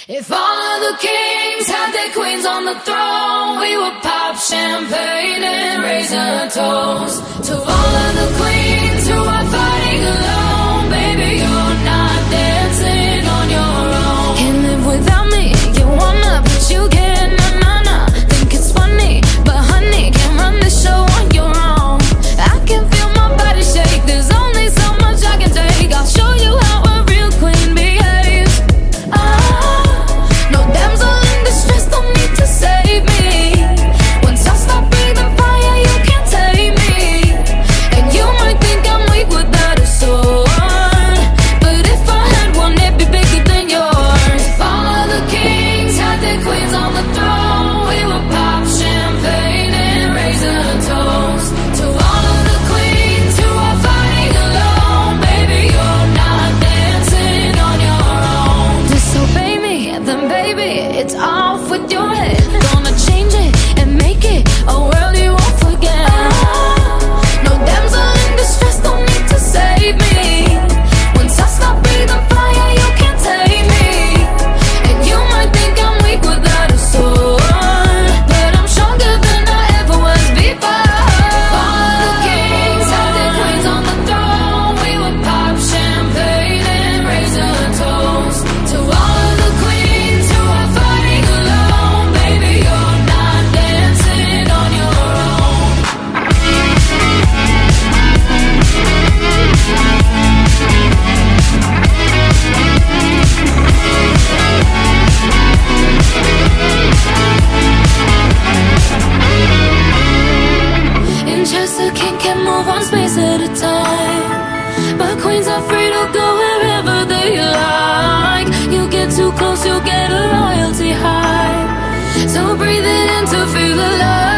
If all of the kings had their queens on the throne, we would pop champagne and raise a toast to all of the queens who are fighting alone. Baby, you're not dancing on your own. Can't live without me, you wanna, but you can't. Nah, think it's funny, but honey, can't run the show on your own. I can feel my body shake, there's only so much I can take. I'll show you how a real queen behaves. No damsel in distress, don't need to save me. Once I stop breathing fire, you can't tame me. And you might think I'm weak without a sword, but if I had one, it'd be bigger than yours. If all of the kings had their queens on the throne, we would pop champagne and raise a toast to all of the queens who are fighting alone. Baby, you're not dancing on your own. Disobey me, then baby, it's off with your head. Gonna change it and make it a world you won't forget. No damsel in distress, don't need to save me. Once I stop breathing fire, you can't tame me. And you might think I'm weak without a sword, but I'm stronger than I ever was before. All of the kings had their queens on the throne, we would pop champagne and raise a toast to all of the queens who are fighting alone. Baby, you're not dancing on your own. In chess, a king can move one space at a time, but queens are free to go wherever they like. You get too close, you'll get a royalty high. So breathe it in to feel alive.